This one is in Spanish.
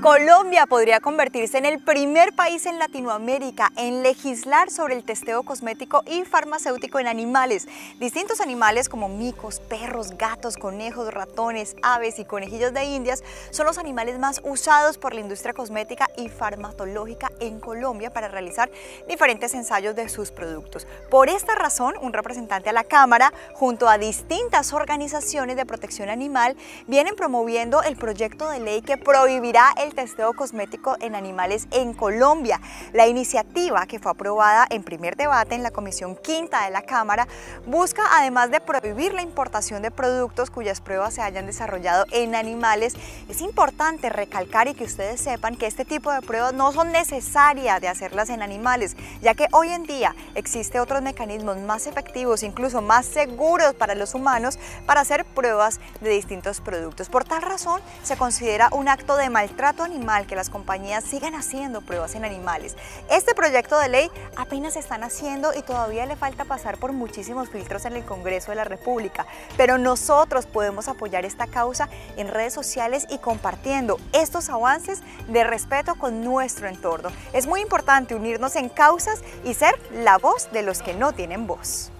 Colombia podría convertirse en el primer país en Latinoamérica en legislar sobre el testeo cosmético y farmacéutico en animales. Distintos animales como micos, perros, gatos, conejos, ratones, aves y conejillos de indias son los animales más usados por la industria cosmética y farmacológica en Colombia para realizar diferentes ensayos de sus productos. Por esta razón, un representante a la Cámara, junto a distintas organizaciones de protección animal, vienen promoviendo el proyecto de ley que prohibirá el testeo cosmético en animales en Colombia. La iniciativa, que fue aprobada en primer debate en la Comisión Quinta de la Cámara, busca, además de prohibir la importación de productos cuyas pruebas se hayan desarrollado en animales. Es importante recalcar y que ustedes sepan que este tipo de pruebas no son necesarias de hacerlas en animales, ya que hoy en día existen otros mecanismos más efectivos, incluso más seguros para los humanos, para hacer pruebas de distintos productos. Por tal razón, se considera un acto de maltrato animal que las compañías sigan haciendo pruebas en animales. Este proyecto de ley apenas se están haciendo y todavía le falta pasar por muchísimos filtros en el Congreso de la República, pero nosotros podemos apoyar esta causa en redes sociales y compartiendo estos avances de respeto con nuestro entorno. Es muy importante unirnos en causas y ser la voz de los que no tienen voz.